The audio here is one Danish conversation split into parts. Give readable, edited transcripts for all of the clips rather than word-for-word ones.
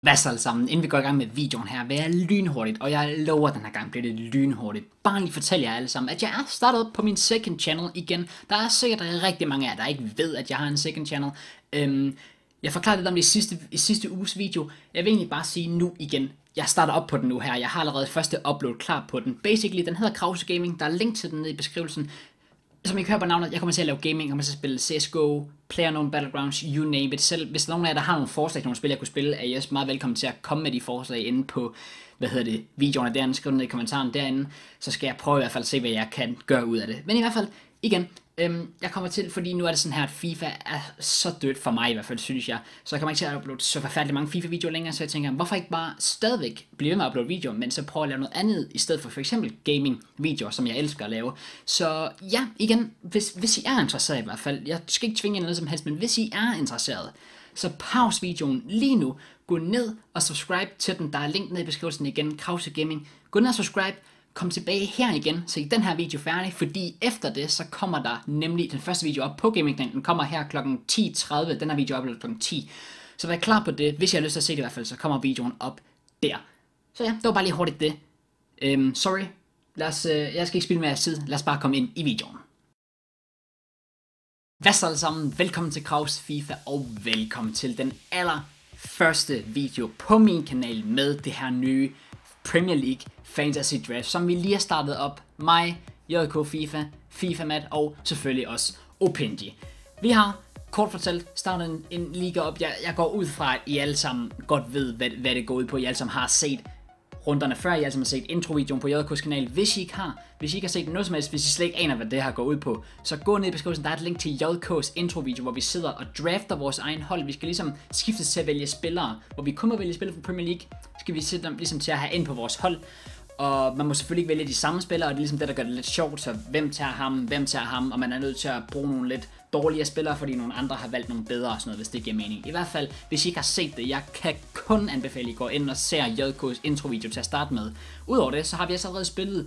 Hvad så alle sammen, inden vi går i gang med videoen her, vil jeg lynhurtigt, og jeg lover, at den her gang bliver det lynhurtigt, bare lige fortælle jer alle sammen, at jeg er startet op på min second channel igen. Der er sikkert rigtig mange af jer, der ikke ved, at jeg har en second channel. Jeg forklarede lidt om det i sidste uges video. Jeg vil egentlig bare sige nu igen, jeg starter op på den nu her. Jeg har allerede første upload klar på den. Basically, den hedder Krause Gaming. Der er link til den nede i beskrivelsen. Som I kan høre på navnet, jeg kommer til at lave gaming, jeg kommer til at spille CSGO, PlayerUnknown's Battlegrounds, you name it. Selv hvis der er nogen af jer, der har nogle forslag til nogle spil, jeg kunne spille, er I også meget velkommen til at komme med de forslag inde på, videoerne derinde, skriv ned i kommentaren derinde, så skal jeg prøve i hvert fald at se, hvad jeg kan gøre ud af det. Men i hvert fald, igen, jeg kommer til, fordi nu er det sådan her, at FIFA er så dødt for mig i hvert fald, synes jeg, så jeg kommer ikke til at uploade så forfærdeligt mange FIFA-videoer længere, så jeg tænker, hvorfor ikke bare stadigvæk blive ved med at uploade videoer, men så prøve at lave noget andet, i stedet for eksempel gaming-videoer, som jeg elsker at lave. Så ja, igen, hvis I er interesseret i hvert fald, jeg skal ikke tvinge jer noget som helst, men hvis I er interesseret, så pause videoen lige nu, gå ned og subscribe til den, der er link ned i beskrivelsen igen, Krause Gaming, gå ned og subscribe, kom tilbage her igen, så I den her video færdig, fordi efter det, så kommer der nemlig den første video op på gamingkanalen, den kommer her kl. 10:30, den her video uploadet kl. 10, så vær klar på det, hvis jeg har lyst til at se det i hvert fald, så kommer videoen op der. Så ja, det var bare lige hurtigt det. Sorry, jeg skal ikke spille mere tid, lad os bare komme ind i videoen. Hvad så alle sammen, velkommen til Krause FIFA, og velkommen til den allerførste video på min kanal med det her nye Premier League Fantasy Draft, som vi lige har startet op. Mig, JK FIFA, FIFA Matt og selvfølgelig også Opinji. Vi har kort fortalt startet en liga op. Jeg går ud fra, at I alle sammen godt ved, hvad det går ud på. I alle sammen har set runderne før. I alle sammen har set introvideoen på JK's kanal. Hvis I ikke har set noget som helst, hvis I slet ikke aner, hvad det her går ud på, så gå ned i beskrivelsen. Der er et link til JK's introvideo, hvor vi sidder og drafter vores egen hold. Vi skal ligesom skiftes til at vælge spillere, hvor vi kun må vælge spillere fra Premier League. Skal vi sætte dem ligesom til at have ind på vores hold. Og man må selvfølgelig ikke vælge de samme spillere, og det er ligesom det, der gør det lidt sjovt. Så hvem tager ham, og man er nødt til at bruge nogle lidt dårligere spillere, fordi nogle andre har valgt nogle bedre og sådan noget, hvis det giver mening. I hvert fald, hvis I ikke har set det, jeg kan kun anbefale, at I går ind og ser JK's introvideo til at starte med. Udover det, så har vi altså allerede spillet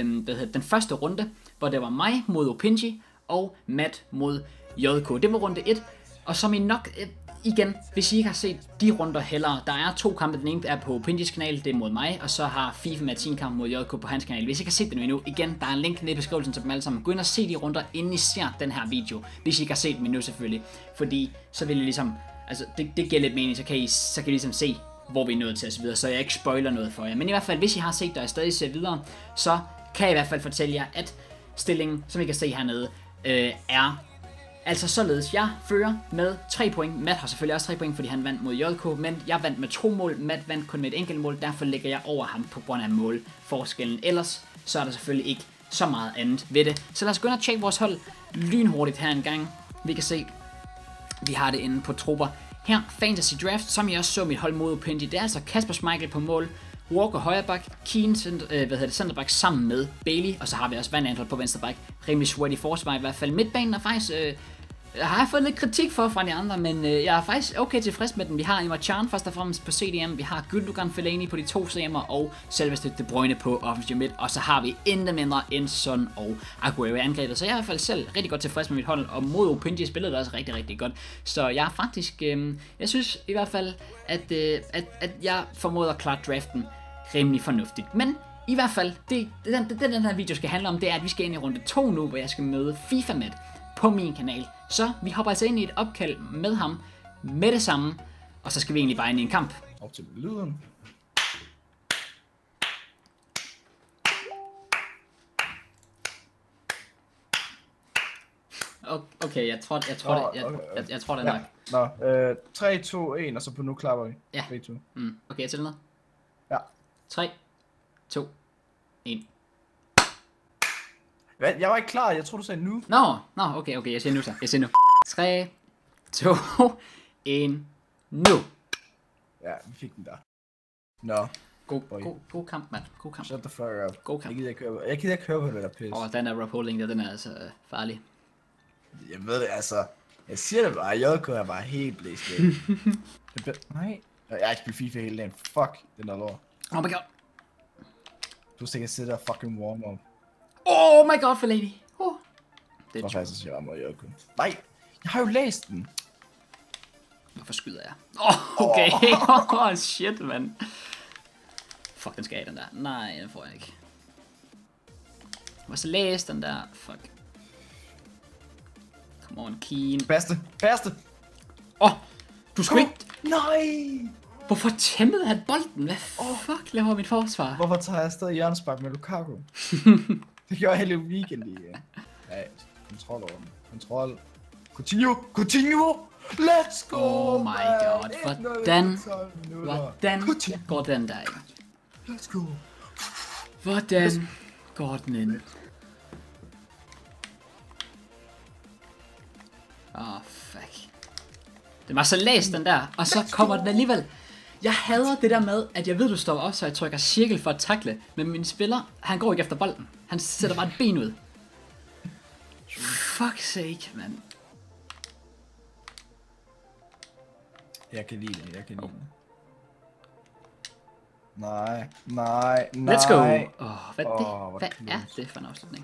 den første runde, hvor det var mig mod Opinji og Matt mod JK. Det var runde 1, og som I nok... Igen, hvis I ikke har set de runder heller, der er 2 kampe, den ene er på Opinjis kanal, det er mod mig, og så har FIFA med 10 kamp mod JK på hans kanal. Hvis I ikke har set det endnu, igen, der er en link nede i beskrivelsen til dem alle sammen. Gå ind og se de runder, inden I ser den her video, hvis I ikke har set dem endnu selvfølgelig, fordi så vil I ligesom, altså det giver lidt mening, så kan I ligesom se, hvor vi er nået til og så videre, så jeg ikke spoiler noget for jer. Men i hvert fald, hvis I har set det og stadig ser videre, så kan jeg i hvert fald fortælle jer, at stillingen, som I kan se hernede, er... Altså således, jeg fører med 3 point. Matt har selvfølgelig også 3 point, fordi han vandt mod JK, men jeg vandt med 2 mål. Matt vandt kun med et enkelt mål, derfor ligger jeg over ham på grund af målforskellen. Ellers så er der selvfølgelig ikke så meget andet ved det. Så lad os gå ind og tjekke vores hold lynhurtigt her en gang. Vi kan se, vi har det inde på trupper. Her, Fantasy Draft, som jeg også så mit hold mod Opinji. Det er altså Kasper Schmeichel på mål, Walker højreback, Keane centerback sammen med Bailey, og så har vi også Van Aanholt på venstreback. Rimelig sweaty forsvar i hvert fald. Midtbanen er faktisk... har jeg fået lidt kritik for fra de andre, men jeg er faktisk okay tilfreds med den. Vi har Emre Can først og fremmest på CDM, vi har Gundogan Fellaini på de 2 CM'er, og selveste De Bruyne på offensiv midt, og så har vi intet mindre end Son og Aguero i angrebet. Så jeg er i hvert fald selv rigtig godt tilfreds med mit hold, og mod Opinji spillede det også rigtig, rigtig godt. Så jeg er faktisk, jeg synes i hvert fald, at jeg formoder at klare draften rimelig fornuftigt. Men i hvert fald, det den her video skal handle om, det er, at vi skal ind i runde 2 nu, hvor jeg skal møde FIFA Matt på min kanal. Så vi hopper altså ind i et opkald med ham med det samme, og så skal vi egentlig bare ind i en kamp. Op til lyden. Okay, jeg tror det er nok. Nå, 3, 2, 1, og så på nu klapper vi. Ja. 3, 2. Okay, jeg tæller ned. Ja. 3, 2, 1. Hvad? Jeg var ikke klar, jeg tror du sagde nu. Nå, okay, jeg siger nu. 3, 2, 1, nu. Ja, vi fik den der. Nå. God kamp, mand. God kamp. Shut the fuck up. God kamp. Jeg gider ikke høre på det der pis. Den der rap holding der, den er altså farlig. Jeg ved det, altså. Jeg siger det bare, JK er bare helt blæst væk. Nej. Jeg har ikke spillet FIFA hele dagen. Fuck, den der lort. Oh my god. Du skal ikke sidde der fucking warm up. Oh my god, Fellaini. Det var faktisk, at jeg var mod JK. Nej, jeg har jo læst den. Hvorfor skyder jeg? Okay. Shit, mand. Fuck, den skal af, den der. Nej, den får jeg ikke. Jeg må så læse den der. Fuck. Come on, Keen. Faste. Du skulle ikke... Nej! Hvorfor tæmmede han bolden? Hvad fuck laver mit forsvar? Hvorfor tager jeg stadig hjørnespark med Lukaku? Det gjorde jeg hele weekend i. Ja, kontrol over den. Kontrol. Continue! Let's go! Oh my god. Hvordan går den der ind? Let's go! Hvordan går den ind? Fuck. Det var så læst den der, og så kommer den alligevel. Jeg hader det der med, at jeg ved, du står op, så jeg trykker cirkel for at takle. Men min spiller, han går ikke efter bolden. Han sætter bare et ben ud. Fuck sake, mand. Jeg kan lide det, Nej. Let's go. Hvad er det for en afslutning?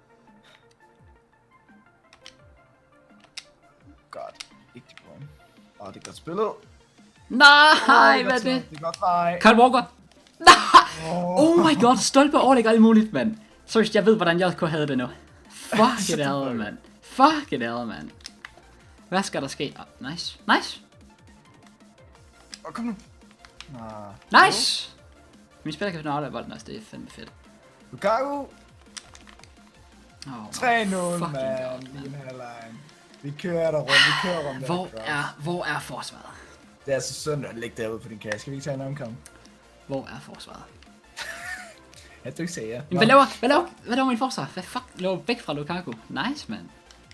Godt. Ikke det godt. Det er godt spillet. Nej, hvad er det? Det er godt, nej. Kyle Walker. Nej. Oh my god, stolper overlægger alt muligt, mand. Seriøst, jeg ved, hvordan JK havde det nu. Fuck it all, mand. Fuck it all, mand. Hvad skal der ske? Nice. Kom nu. Nice! Min spiller kan finde aflevere bolden også, det er fandme fedt. Lukaku. 3-0, fucking mand. I en halvleg. Vi kører der rundt, Hvor er forsvaret? Det er altså synd at lægge derude på din kasse. Skal vi ikke tage en omkamp? Hvor er forsvaret? Ja, du ikke sagde ja. Hvad laver min forsvar? Hvad fuck laver væk fra Lukaku? Nice, man.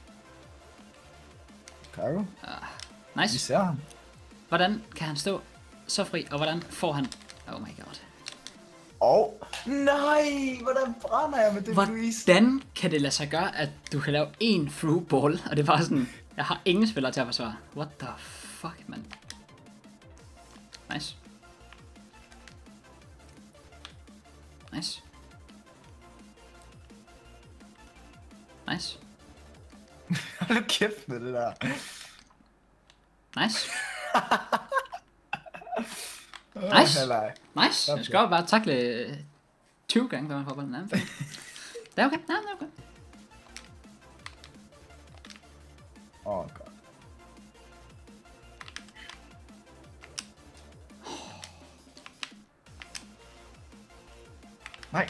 Lukaku? Nice. Vi ser ham. Hvordan kan han stå så fri, og hvordan får han... Oh my god. Nej, hvordan brænder jeg med det, Luis? Hvordan kan det lade sig gøre, at du kan lave en through ball, og det var sådan... Jeg har ingen spillere til at forsvare. What the fuck, man. Nice. Hold nu kæft med det der. Nice. Nice. Jeg skal bare takle 20 gange, da man får bolden. Det er okay. God. Nej.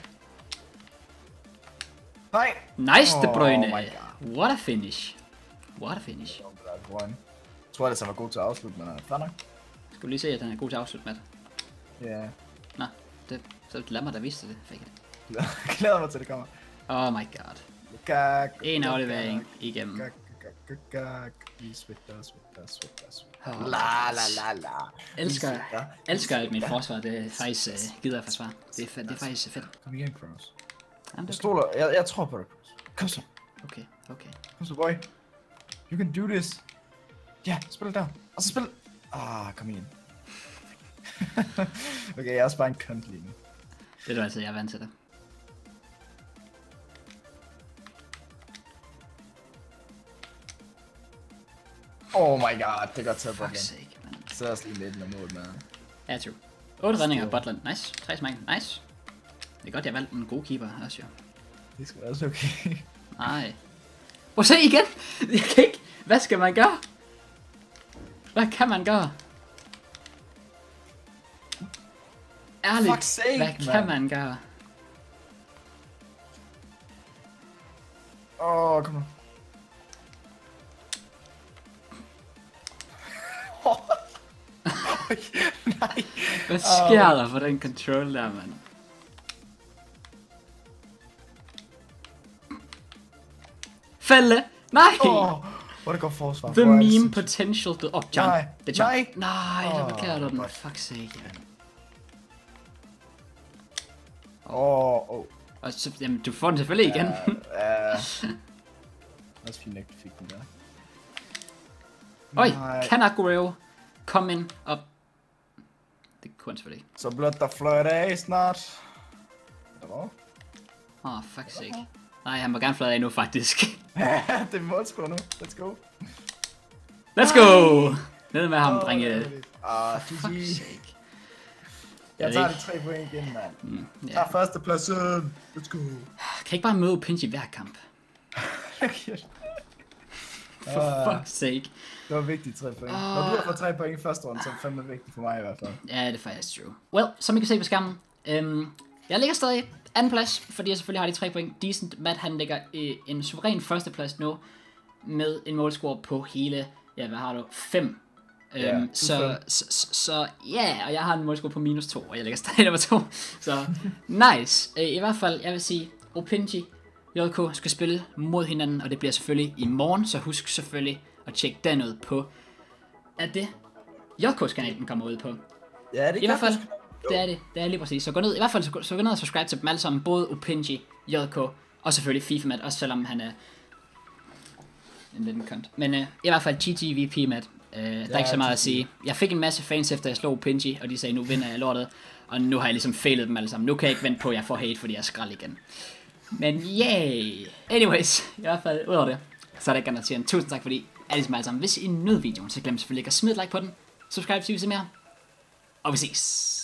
Nice, De Bruyne. What a finish. Jeg tror ellers, han var god til at afslutte, men han er nok. Skal du lige se, at han er god til at afslutte med det? Ja. Nå, så lad mig da vise det. Fik det. Glæder mig til, det kommer. Oh my god. En aflevering igennem. Vi sweater. Elsker at mit forsvar, det er faktisk gider at forsvare. Det er faktisk fedt. Kom igen, Cross. Jamen, Jeg tror på dig, Cross. Kom så. Okay. Kom så, boy. You can do this. Ja, spil der. Og så spil. Kom igen. Okay, jeg er også bare en cunt lige nu. Det er du altså, jeg er vant til det. Oh my god, det er godt taget Butland. Fuck's sake, man. Så er også lige lidt med mål, man. Ja, true. 8 redninger, Butland. Nice. 3 smæk. Nice. Det er godt, jeg valgte en god keeper også, jo. Det skal også okay. Nej. Prøv at se igen! Jeg kan ikke... Hvad skal man gøre? Hvad kan man gøre? Ærligt, sake, hvad kan man gøre? Kom nu. Nej. Hvad sker der for den control der, mand? Fælde! Nej! Hvor det går forsvar. The meme potential to... John. Nej. Det er John. Nej, der blokerer du den. Fuck sake, man. Og så, jamen, du får den selvfølgelig igen. Også fint, at du fik den der. Oj, kan Aguero komme ind op? Det kunne han selvfølgelig ikke. Så blot der fløjt af snart. Eller Fuck sake. Nej, han må gerne fløjte af nu, faktisk. det er målscore nu. Let's go. Let's go! Ned med ham, drenge. GG. Sake. Jeg tager de 3 point igen, mand. Ja. Tag førstepladsen. Let's go. Kan ikke bare møde Pinji hver kamp? For fuck's sake. Det var vigtigt, 3 point. Når du har fået 3 point i første runde, så er det fandme vigtigt for mig i hvert fald. Ja, det er faktisk true. Well, som I kan se på skærmen, jeg ligger stadig anden plads, fordi jeg selvfølgelig har de 3 point. Decent Matt, han ligger en suveræn førsteplads nu, med en målscore på hele, ja, hvad har du, 5. Så ja, og jeg har en målscore på -2, og jeg ligger stadig nummer 2. Så nice. I hvert fald, jeg vil sige, Opinji JK skal spille mod hinanden, og det bliver selvfølgelig i morgen, så husk selvfølgelig at tjekke den ud på, at det JK's kanal, den kommer ud på. Ja, det I hvert fald, det er lige præcis. Så gå ned, i hvert fald så gå ned og subscribe til dem alle sammen, både Opinji, JK, og selvfølgelig FIFA Matt, også selvom han er en lille kont. Men i hvert fald GGVP Matt. Der er ikke så meget at sige. Jeg fik en masse fans efter jeg slog Opinji, og de sagde, nu vinder jeg lortet. Og nu har jeg ligesom failet dem alle sammen. Nu kan jeg ikke vente på, at jeg får hate, fordi jeg er skrald igen. Men yay! Anyways, i hvert fald udover det, så er det ikke andet at sige tusind tak, fordi alle sammen. Hvis I nød videoen, så glem selvfølgelig ikke at smide et like på den. Subscribe, hvis I vil se mere. Og vi ses!